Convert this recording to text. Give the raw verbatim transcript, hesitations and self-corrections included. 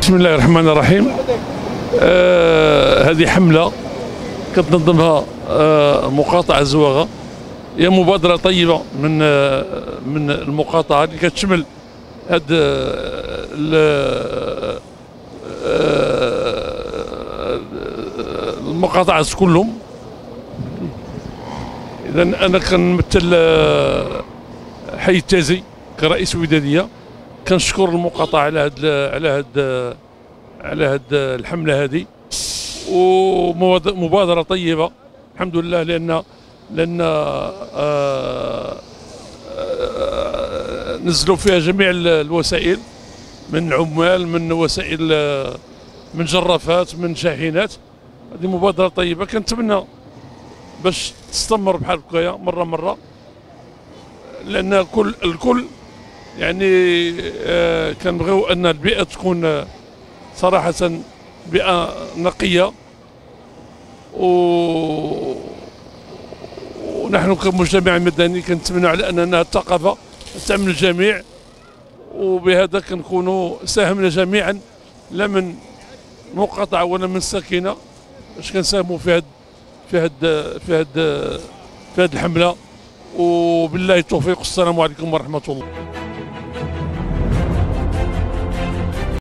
بسم الله الرحمن الرحيم. آه هذه حملة كتنظمها آه مقاطعة الزواغة. هي مبادرة طيبة من آه من المقاطعة اللي كتشمل هاد آه المقاطعات كلهم. إذا أنا كنمثل آه حي التازي كرئيس ودادية. كنشكر المقاطعة على هاد على هاد على هاد الحملة هذه، ومبادرة طيبة الحمد لله، لأن لأن آه آه نزلوا فيها جميع الوسائل، من عمال، من وسائل، من جرافات، من شاحنات. هذه مبادرة طيبة، كنتمنى باش تستمر بحال هكايا مرة مرة، لأن الكل الكل يعني آه كنبغيو أن البيئة تكون آه صراحة بيئة نقية، و... ونحن كمجتمع مدني كنتمنى على أننا الثقافة تعمل الجميع، وبهذا كنكونوا ساهمنا جميعا، لا من مقاطعة ولا من ساكنة، باش كنساهموا في هاد في هاد في هاد في هاد الحملة. وبالله التوفيق، والسلام عليكم ورحمة الله.